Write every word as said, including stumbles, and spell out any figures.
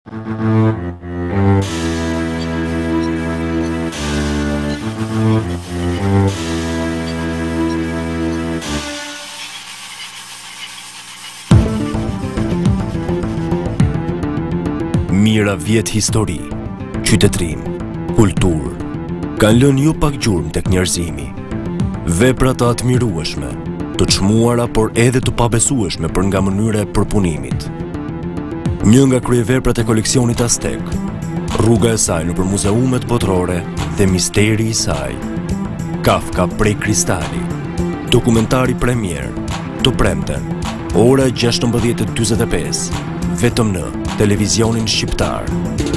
Mira vjet histori, qytetrim, kultur, kanë lënë jo pak gjurmë tek njerëzimi. Vepra të admirueshme, të çmuara por edhe të pabesueshme për nga mënyra e përpunimit. Një nga kryeveprat e koleksionit Aztek, rruga e saj nëpër muzeumet botërore dhe misteri i saj. Kafka prej Kristali, dokumentari premier, të premten, ora gjashtëmbëdhjetë e njëzet e pesë, vetëm në televizionin shqiptar.